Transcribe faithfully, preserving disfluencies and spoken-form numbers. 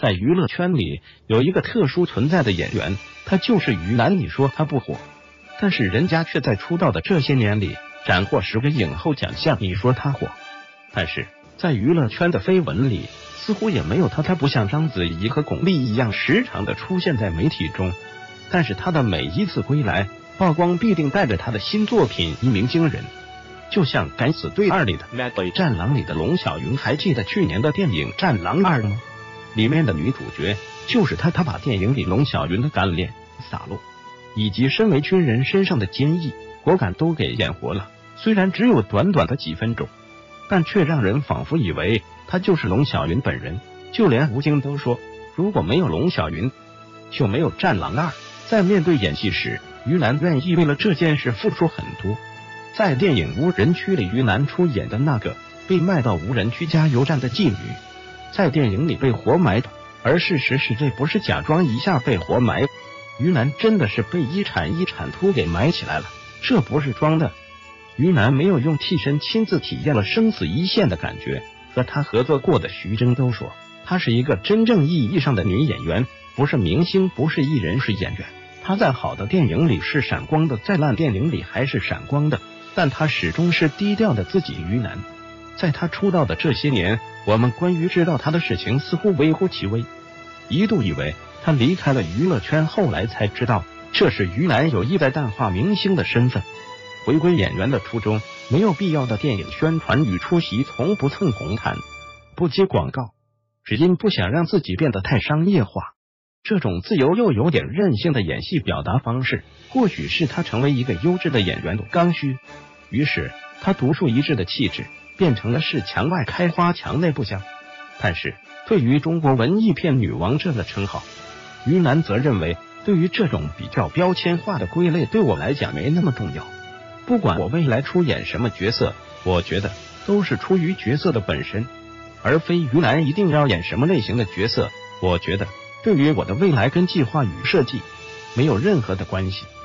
在娱乐圈里有一个特殊存在的演员，他就是于南。你说他不火，但是人家却在出道的这些年里斩获十个影后奖项。你说他火，但是在娱乐圈的绯闻里似乎也没有他。他不像章子怡和巩俐一样时常的出现在媒体中，但是他的每一次归来曝光必定带着他的新作品一鸣惊人。就像《敢死队二》里的战狼里的龙小云，还记得去年的电影《战狼二》吗？里面的女主角就是她，她把电影里龙小云的干练、洒落，以及身为军人身上的坚毅、果敢都给演活了。虽然只有短短的几分钟，但却让人仿佛以为她就是龙小云本人。就连吴京都说，如果没有龙小云，就没有《战狼二》。在面对演戏时，于南愿意为了这件事付出很多。在电影《无人区》里，于南出演的那个被卖到无人区加油站的妓女，在电影里被活埋，而事实是这不是假装一下被活埋，于南真的是被一铲一铲土给埋起来了，这不是装的。于南没有用替身，亲自体验了生死一线的感觉。和他合作过的徐峥都说，她是一个真正意义上的女演员，不是明星，不是艺人，是演员。她在好的电影里是闪光的，在烂电影里还是闪光的，但她始终是低调的自己。于南在她出道的这些年，我们关于知道她的事情似乎微乎其微，一度以为她离开了娱乐圈，后来才知道这是于南有意在淡化明星的身份，回归演员的初衷。没有必要的电影宣传与出席，从不蹭红毯，不接广告，只因不想让自己变得太商业化。这种自由又有点任性的演戏表达方式，或许是他成为一个优质的演员的刚需。于是他独树一帜的气质变成了是墙外开花墙内不香。但是对于中国文艺片女王这个称号，于南则认为，对于这种比较标签化的归类，对我来讲没那么重要。不管我未来出演什么角色，我觉得都是出于角色的本身，而非于南一定要演什么类型的角色。我觉得对于我的未来跟计划与设计没有任何的关系。